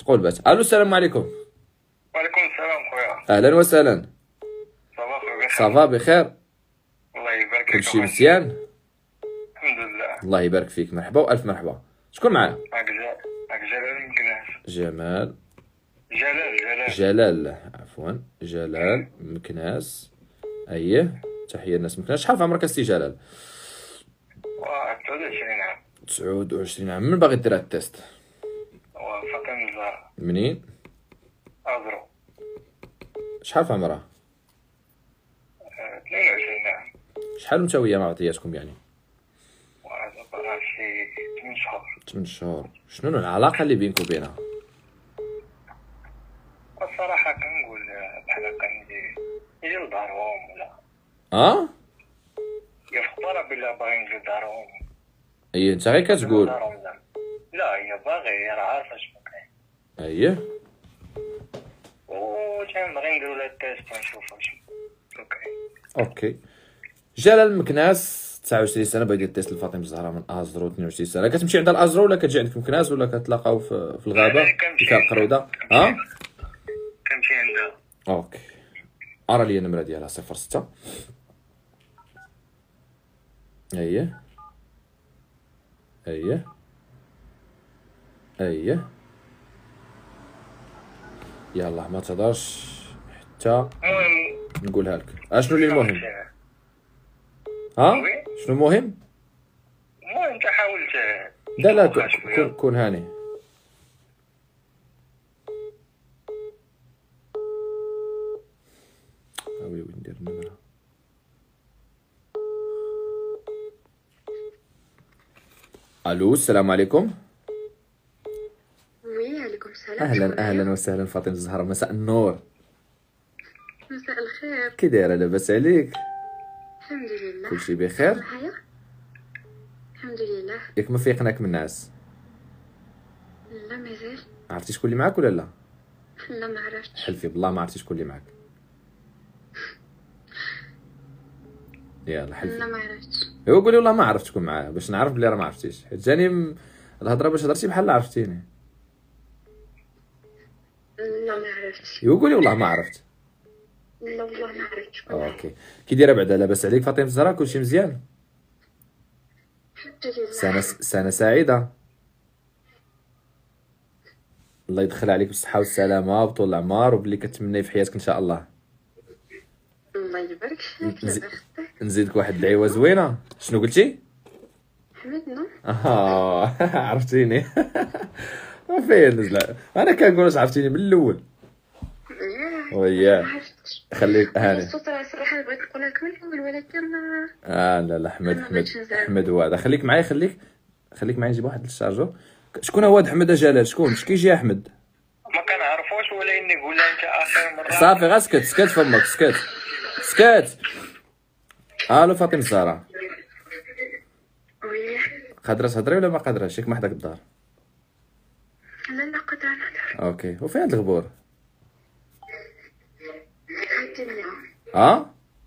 تقول بات. الو السلام عليكم. وعليكم السلام خويا. اهلا وسهلا. صباح خويا. صافا بخير؟ الله يبارك فيك. كلشي مزيان؟ الحمد لله. الله يبارك فيك، مرحبا والف مرحبا. شكون معايا؟ معك جلال مكناس. جمال. جلال. جلال عفوا، جلال مكناس. ايه، تحيه للناس مكناس. شحال في عمرك السي جلال؟ 29 عام. 29 عام. من باغي دير هاد التيست؟ فاطمة الزهراء. منين؟ أزرو. شحال في عمرها؟ 22 عام. شحال متى وهي ما عطياتكم يعني؟ وعزبرها شي 8 شهور. 8 شهور. شنو العلاقه اللي بينك وبينها؟ الصراحة كنقول بحال هكا نجي لدارهم ولا هي في الطلب إلا باغي نجي لدارهم. ايه انت غير كتقول. لا هي باغي، هي راه عارفة شنو كاين. ايه وتنبغي نديرو لها التيست ونشوفو شنو كاين. اوكي. جلال مكناس 29 سنه باغي دير التيست لفاطمه الزهراء من ازرو. 22 سنه. كتمشي عند الازرو ولا كتجي عندك مكناس ولا كتلاقاو في الغابه في القروده؟ كنمشي عندها. اوكي. ارى لي النمره ديالها 06. اييه اييه اييه. يلا ما تهضرش حتى المهم نقولها لك. اشنو اللي المهم؟ شنو المهم؟ المهم انت حاولت. لا كون هاني. وين ندير النمره؟ الو السلام عليكم. وي عليكم السلام. اهلا وسهلا فاطمه الزهراء، مساء النور. مساء الخير. كي دايره؟ لاباس عليك؟ الحمد لله. كلشي بخير؟ الحمد لله. ياك ما فيقناك من الناس؟ لا مازال. عرفتي شكون اللي معاك ولا لا؟ لا ما عرفتش. حلفي بالله ما عرفتي شكون اللي معاك. يلا حلفي. لا ما عرفتش. ايوا قولي والله ما عرفت شكون معاه باش نعرف بلي راه ما عرفتيش، حيت جاني الهضره باش هضرتي بحال عرفتيني. لا ما عرفتش. ايوا قولي والله ما عرفت. لا والله ما عرفتش شكون. اوكي. كي دايره بعدا؟ لاباس عليك فاطمه الزهراء؟ كلشي مزيان؟ الحمد لله. سنه سعيده. الله يدخل عليك بالصحه والسلامه وطول العمر وبلي كتمني في حياتك ان شاء الله. الله يبارك فيك. نزيدك واحد الدعيوه زوينه. شنو قلتي؟ حمدنا. عرفتيني. فين نزل انا كنقول واش عرفتيني من الاول. وياه خليك هاني. الصوت راه صراحه بغيت نقولها لك من الاول ولكن لا حمد هو هذا. خليك معايا خليك معايا. نجيب واحد الشارجور. شكون هو هذا حمد جلال؟ شكون اش كيجي احمد؟ ما كنعرفوش ولا اني نقولها انت اخر مره. صافي غير سكت فمك. سكت. الو فاطمه الزهراء. وي. قادره تهضري ولا ما قادراش؟ ياك ما حداك الدار. لا قدرت نهضر. اوكي. وفين هاد الغبور؟ الدنيا.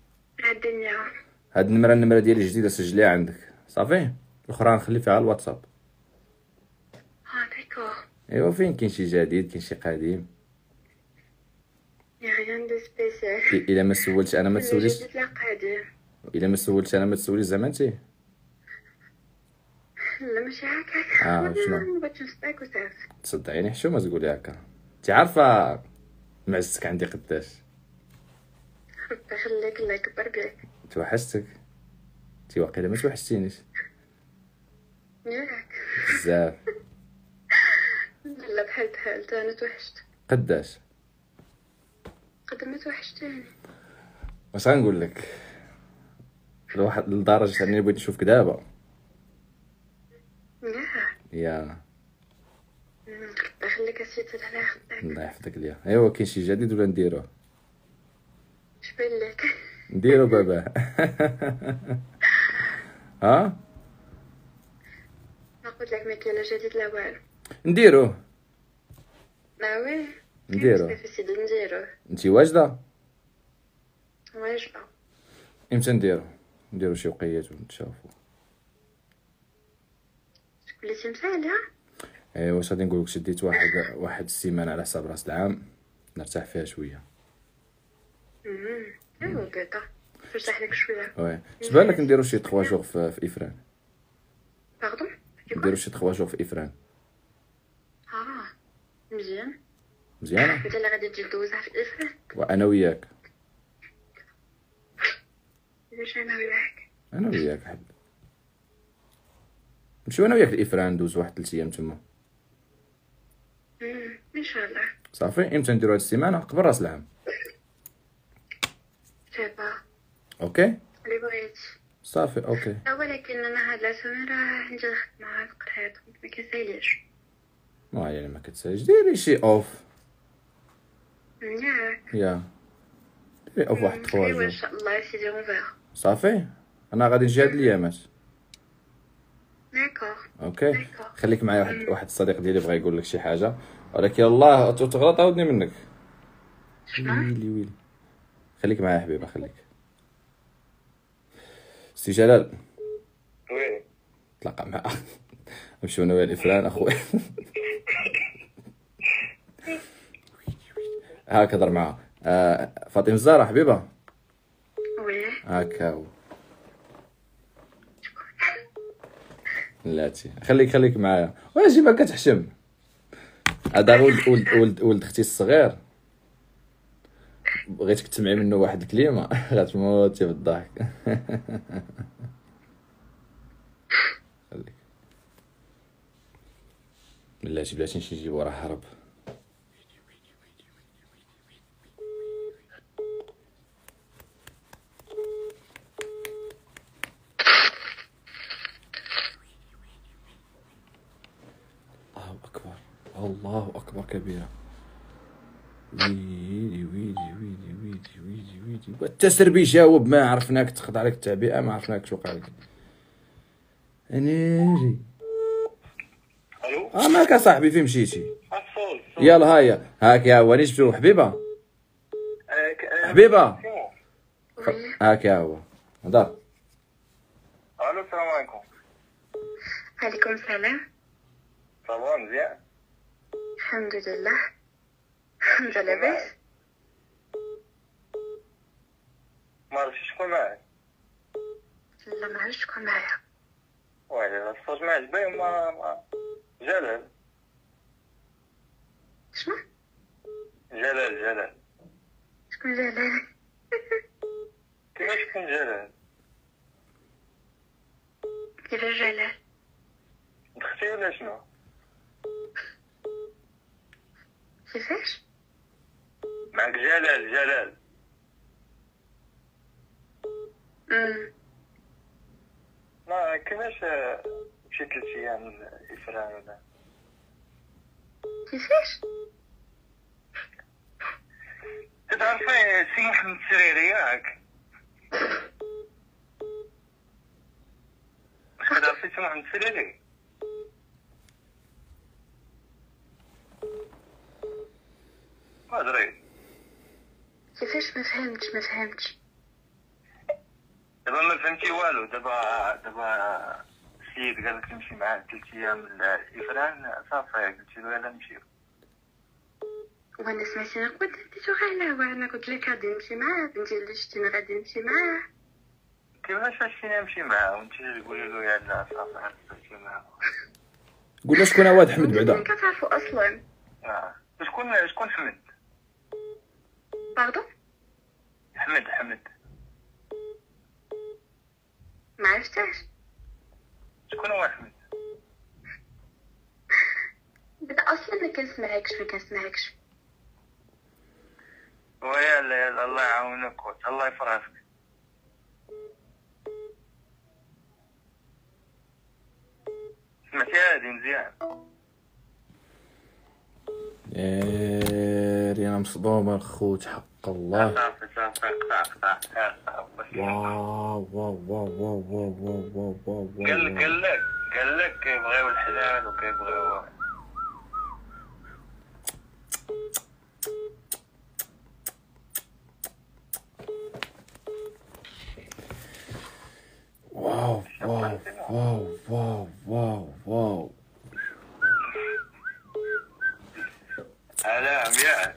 هاد النمره ديالي جديده، سجليها عندك صافي. الاخرى نخلي فيها الواتساب. داكور. ايوا فين كاين شي جديد كاين شي قديم؟ يا ريان دو سبيسيال. الا ما سولتش انا ما تسوليش. جديد لا قديم. الا ما سولتش انا ما تسوليش زعما انت. لا ماشي هكاك. شنو؟ بغيت نصدقك وصافي. تصدعيني حشومه تقولي هكا. انت عارفه معزتك عندي قداش؟ ربي يخليك الله يكبر بك. توحشتك. انت واقيلا ما توحشتينيش ياك بزاف. لا بحال انا توحشت. قداش؟ قد ما توحشتني. واش غنقول لك؟ لواحد لدرجه انني بغيت نشوفك دابا. يا ربي يخليك اسيتي على خدك. الله يحفظك ليا. ايوا كاين شي جديد ولا نديروه؟ شبان لك؟ نديرو بابا. نقول لك ما كاين لا جديد لا والو. نديروه. وي نديروه. نديروه. انت واجده؟ واجبه. امتى نديرو شي وقيات ونتشافوا. وليتي مسالة؟ واش غادي نقول لك شديت واحد السيمانه على حساب راس العام نرتاح فيها شويه. ايوا بعدا ترتاح لك شويه. وي تبان لك نديرو شي 3 جوغ في افران. باردون نديرو شي 3 جوغ في افران. مزيان. مزيانه انت اللي غادي تجي دوزها في الافران. وانا وياك. واش انا وياك؟ انا وياك حد نمشيو انا وياك الافران ندوز واحد 3 ايام تما. ان شاء الله. صافي امتى نديرو هاد السيمانه قبل راس العام. سيبا اوكي اللي بغيت. صافي اوكي. ولكن انا هاد العام راه عندي الخدمه القرايه ما كنساليش. ما يعني ما كتساليش ديري شي اوف. ياك يا ديري اوف واحد 3 ايوا ان جوغ. شاء الله سيدي اون فيغ. صافي انا غادي نجي هاد الايامات. داكور اوكي خليك معايا. واحد الصديق ديالي بغا يقول لك شي حاجه ولكن الله تغلط عاودني منك. ويلي خليك معايا حبيبه خليك. سي جلال وي تلاقى معاه نمشيو انا ويا الافران اخويا. هاك هضر معاه. فاطمه الزهراء حبيبه. وي هاكا هو. لاتي خليك معايا واجي ما كتحشم. هذا ولد اختي الصغير بغيتك تسمعي منه واحد الكلمه غتموتي بالضحك. خليك بلاتي نمشي نجيب وراه هرب. الله اكبر كبيره. ويلي والتسربي جاوب ما عرفناك تخضع عليك التعبئه ما عرفناك شو قال لك. انيري الو مالك صاحبي فين مشيتي؟ الصوت يلا هيا هاك يا هو جبتو حبيبه حبيبه هاك يا هو هضر. الو السلام عليكم. عليكم السلام. صافا مزيان الحمد لله. انت لاباس؟ ما عرفتش شكون معاك. لا ما عرفتش شكون معايا. ويلي الصوت ما عجبني ما جلال شنو؟ جلال شكون جلال؟ كيفاش شكون جلال؟ كيفاش جلال؟ دختي ولا شنو؟ كيفاش؟ معك جلال ما كيفاش مشيت 3 ايام الافران ولا كيفاش؟ تعرفي سي محمد السريري ياك؟ تعرفي سي محمد السريري؟ ما ادري كيفاش ما فهمتش. دابا ما فهمتي والو. دابا السيد قال لك نمشي معاه 3 ايام الافران صافي قلت له يلا نمشيو. وانا سمعتي انا كنت ديتو غير وانا قلت لك غادي نمشي معاه بنتي اللي شتيني غادي نمشي معاه. كيفاش عرفتيني نمشي معاه وانت تقولي له يلا صافي غنمشي معاه؟ قلنا شكون هو احمد بعدا. كتعرفوا اصلا. شكون حمد؟ باردون حمد ما عرفتهاش. شكون هو حمد؟ بدا اصلا ما كنسمعكش. ويلا الله يعاونك الله يفرحك. سمعتي هادي مزيان؟ انا مصدوم الخوت حق الله. صافي قطع واو قال لك كيبغيو الحلال وكيبغيو واو علام ياك.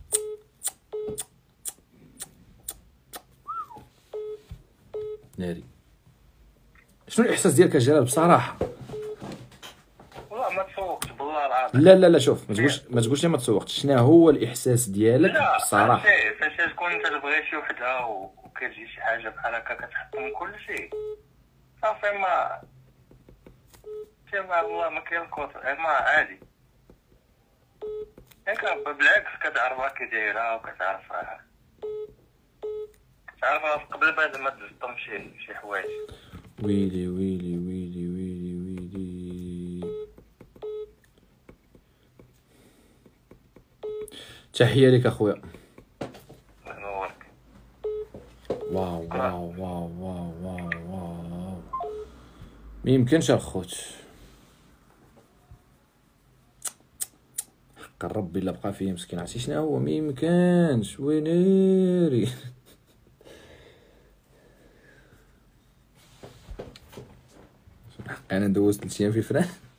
ناري. شنو الاحساس ديالك يا جلال بصراحه؟ والله ما تسوقتش بالله العظيم. لا لا لا، شوف، ما تقولش لي ما تسوقتش. شنو هو الاحساس ديالك لا بصراحه؟ فاش تكون انت تبغي شي وحده وكتجي شي حاجه بحال هكا كتحطم كل شيء، صافي ما والله ما كاين الكوتر، ما عادي. ياك بالعكس كتعرفها كي دايره وكتعرفها قبل ما تزطم شي حوايج. ويلي ويلي ويلي ويلي ويلي. تحية لك اخويا. نورك. واو واو واو واو واو واو. ما يمكنش الخوت، حق الرب الا بقى فيه مسكين. عرفتي شنو هو؟ ما يمكنش. وينيري. حق انا دوزت 3 ايام في فران.